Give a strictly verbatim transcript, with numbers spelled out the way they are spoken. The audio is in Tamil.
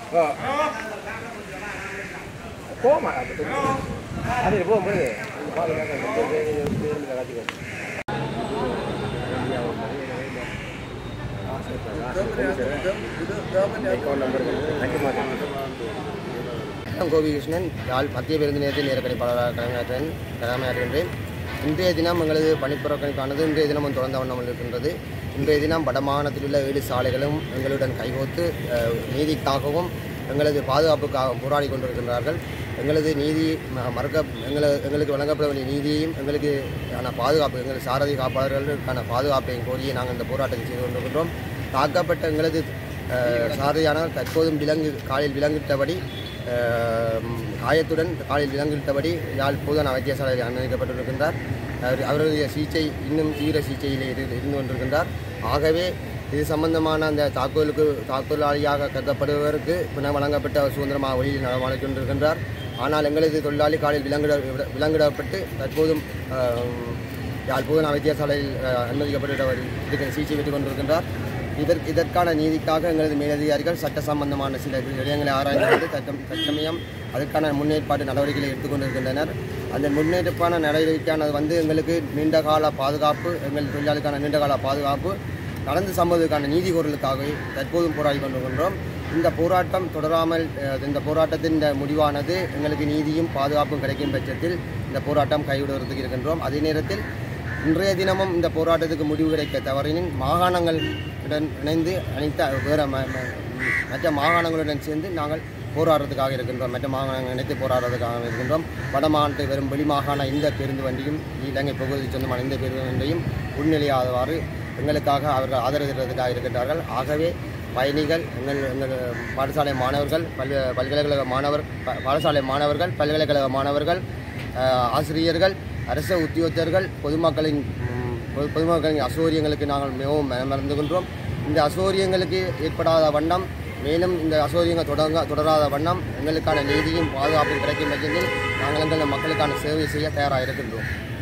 Koma betul. Ada bom boleh. Kalau nak betul dia dia dia lagi kan. Gopi Krishnan யாழ் மத்திய பேருந்து நிலையத்தில் நேரக்கணிப்பாளராக கடமையாற்றேன் கடமையாற்றுகின்றேன். இன்றைய தினம் எங்களது பணிப்புறக்கணிப்பானது இன்றைய தினமும் தொடர்ந்த வண்ணம் இருக்கின்றது. இன்றைய தினம் வடமாகாணத்தில் உள்ள ஏழு சாலைகளும் எங்களுடன் கைகோத்து நீதிக்காகவும் எங்களது பாதுகாப்புக்காக போராடி கொண்டிருக்கின்றார்கள். எங்களது நீதி மறுக்க எங்களை எங்களுக்கு வழங்கப்பட வேண்டிய நீதியையும் எங்களுக்கு ஆன பாதுகாப்பு எங்கள் சாரதி காப்பாளர்களுக்கான பாதுகாப்பையும் கோரியை நாங்கள் இந்த போராட்டத்தை செய்து கொண்டிருக்கின்றோம். தாக்கப்பட்ட எங்களது சாரதியான தற்போதும் விலங்கு காலில் விலங்கிட்டபடி காயத்துடன் காலில் விலங்கிட்டபடி யாழ் போதனா வைத்தியசாலையில் அனுமதிக்கப்பட்டிருக்கின்றார். அவருடைய சிகிச்சை இன்னும் தீவிர சிகிச்சையில் இருந்து கொண்டிருக்கின்றார். ஆகவே இது சம்பந்தமான அந்த தாக்குதலுக்கு தாக்குதலாளியாக கருதப்படுவதற்கு பின்னர் வழங்கப்பட்ட சுதந்திரமாக வழியில் நடமாடிக் கொண்டிருக்கின்றார். ஆனால் எங்களது தொழிலாளி காலில் விலங்கிட விலங்கிடப்பட்டு தற்போதும் யாழ் போதனா வைத்தியசாலையில் அனுமதிக்கப்பட்டு சிகிச்சை பெற்றுக் கொண்டிருக்கின்றார். இதற்கு இதற்கான நீதிக்காக எங்களது மேலதிகாரிகள் சட்ட சம்பந்தமான சில விடயங்களை ஆராய்ந்து தற்றம் தற்சமயம் அதற்கான முன்னேற்பாடு நடவடிக்கைகளை எடுத்துக்கொண்டிருக்கின்றனர். அந்த முன்னேற்பான நடவடிக்கையானது வந்து எங்களுக்கு நீண்டகால பாதுகாப்பு எங்கள் தொழிலாளிக்கான நீண்டகால பாதுகாப்பு நடந்து சம்பவத்துக்கான நீதி கோரலுக்காகவே தற்போதும் போராடி கொண்டிருக்கின்றோம். இந்த போராட்டம் தொடராமல் இந்த போராட்டத்தின் இந்த முடிவானது எங்களுக்கு நீதியும் பாதுகாப்பும் கிடைக்கும் பட்சத்தில் இந்த போராட்டம் கைவிடுவதற்கு இருக்கின்றோம். அதே நேரத்தில் இன்றைய தினமும் இந்த போராட்டத்துக்கு முடிவு கிடைக்க தவறினின் மாகாணங்களுடன் இணைந்து அனைத்து வேறு மற்ற மாகாணங்களுடன் சேர்ந்து நாங்கள் போராடுறதுக்காக இருக்கின்றோம். மற்ற மாகாணங்கள் இணைத்து போராடுறதுக்காக இருக்கின்றோம். வட மாநிலத்தை வெறும் வெளிமாகாண இந்த பேருந்து வண்டியும் இலங்கை பகுதிக்கு சொந்தமான இந்த பேருந்து வண்டியும் உள்நிலையாதவாறு எங்களுக்காக அவர்கள் ஆதரவு தருவதற்காக இருக்கின்றார்கள். ஆகவே பயணிகள் எங்கள் எங்கள் பாடசாலை மாணவர்கள் பல் பல்கலைக்கழக மாணவர் பாடசாலை மாணவர்கள் பல்கலைக்கழக மாணவர்கள் ஆசிரியர்கள் அரச உத்தியோகத்தர்கள் பொதுமக்களின் பொதுமக்களின் அசௌகரியங்களுக்கு நாங்கள் மிகவும் மறந்துகின்றோம். இந்த அசௌகரியங்களுக்கு ஏற்படாத வண்ணம் மேலும் இந்த அசௌகரியங்கள் தொடங்க தொடராத வண்ணம் எங்களுக்கான நீதியும் பாதுகாப்பும் கிடைக்கும் பட்சத்தில் நாங்கள் எங்கள் மக்களுக்கான சேவை செய்ய தயாராக இருக்கின்றோம்.